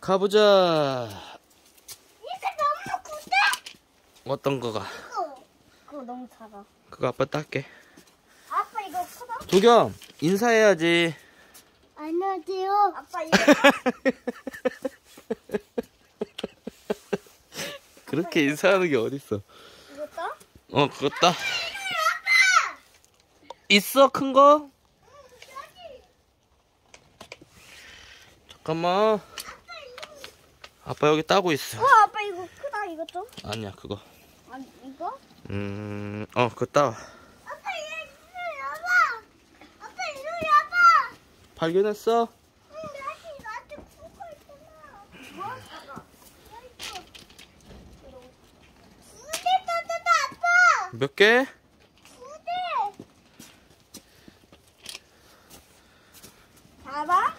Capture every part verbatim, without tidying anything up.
가보자. 이게 너무 크대? 어떤 거가? 그거, 그거 너무 작아. 그거 아빠 딸게. 아빠 이거 크다? 도겸 인사해야지. 안녕하세요. 아빠 이거 그렇게 인사하는 게 어딨어? 이거 떠? 어, 그거 따. 있어, 큰 거? 잠깐만. 아빠 여기 따고 있어. 어, 아빠 이거 크다, 이거 좀? 아니야, 그거. 아니, 이거? 음, 어, 그거 따. 아빠 이리 와봐. 아빠 이리 와봐. 발견했어? 응, 나한테, 나한테 크고 있잖아. 뭐? 아빠. 두대 떴다, 아빠. 몇 개? 두 대. 잡아?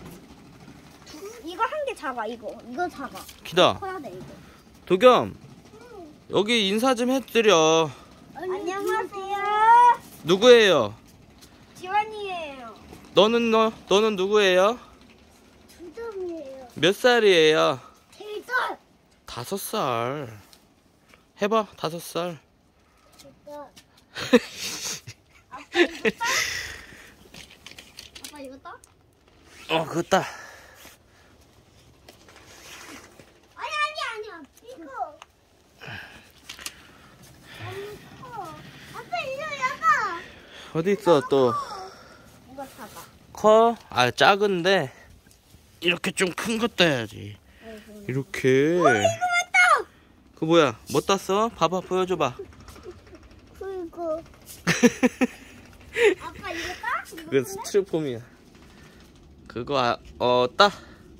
이거 한 개 잡아, 이거. 이거 잡아. 기다. 커야 돼, 이거. 도겸, 여기 인사 좀 해드려. 안녕하세요. 누구예요? 지원이에요. 너는 너, 너는 누구예요? 두점이에요. 몇 살이에요? 대전. 다섯 살. 해봐, 다섯 살. 대전. 아빠 이거 따? 아빠 이거 따? 어, 그거 따. 아니 아니 아니야. 이거. 너무 커. 아빠 이거 야가. 어디 있어, 또? 이거 사봐. 커? 아, 작은데. 이렇게 좀 큰 거 따야지. 이렇게. 어, 이거 왜 따? 그 뭐야? 뭐 땄어? 봐봐, 보여줘봐. 그리고. 아빠 이거 따? 이거 그건 따? 스티로폼이야. 그거 아, 어, 따.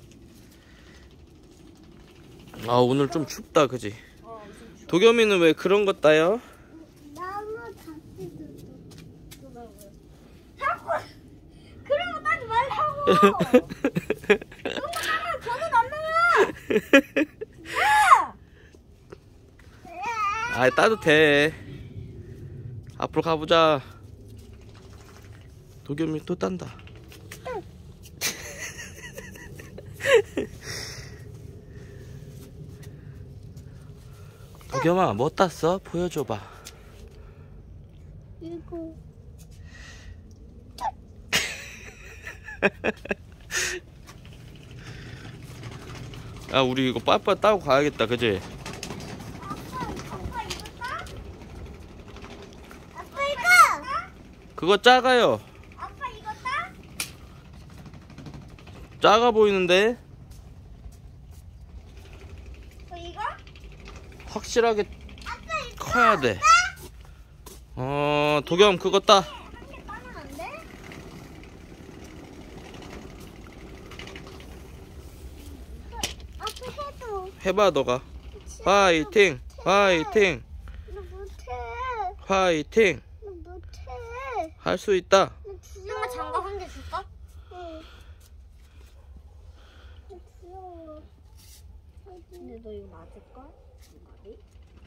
아, 오늘 좀 춥다, 그지? 어, 무슨 도겸이는 왜 그런 거 따요? 나무 다치도 자꾸 그런 거 따지 말라고. 그런 거 따면 저는 안 나와. 야! 아, 따도 돼. 앞으로 가보자. 도겸이 또 딴다. 도겸아, 뭐 땄어? 보여줘봐. 이거 야, 우리 이거 빨빨 따고 가야겠다, 그지? 아빠 아빠 이거 따? 아빠 이거 그거 작아요. 아빠 이거 따? 작아 보이는데? 어, 이거? 확실하게 아빠 이거 커야 돼. 어, 도겸 그거 따. 한 개 따면 안 돼? 아빠 해도 해봐, 너가. 화이팅! 화이팅! 나 못해. 화이팅! 나 못해. 할 수 있다. 엄마 장갑 한 개 줄까? 응. 귀여워. 근데 너 이거 맞을걸? 말이?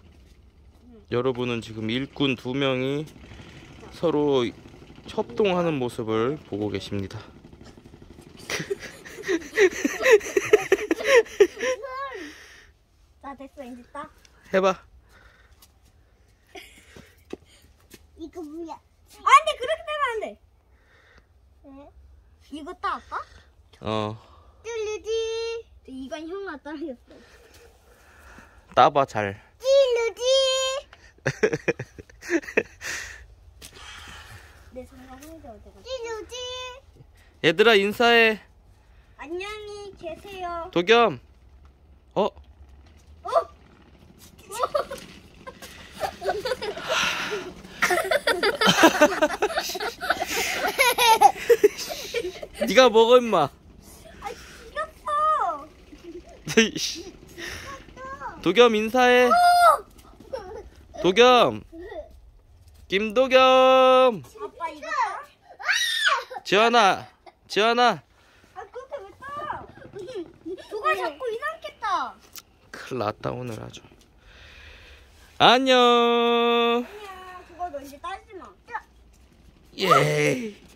여러분은 지금 일꾼 두 명이 서로 협동하는 모습을 보고 계십니다. 자 됐어 이제 따. 해봐. 이거 뭐야? 안돼 그렇게 따면 안 돼. 왜? 이거 따 아빠? 어, 찔르지. 이건 형아 따겠어. 따봐, 잘. 찔르지. 내 장갑 한개 어디가? 찔르지. 얘들아, 인사해. 안녕히 계세요. 도겸. 어? 어? 네가 먹어, 임마. 아 이겼어. 도겸 인사해. 도겸. 김도겸. 아빠 이거 따? 지환아. 지환아. 아 그렇게 왜 따? 누가 자꾸 이상하게 따? 큰일 났다, 오늘 아주. 안녕. 아니야 그거 너 이제 따지 마. 예.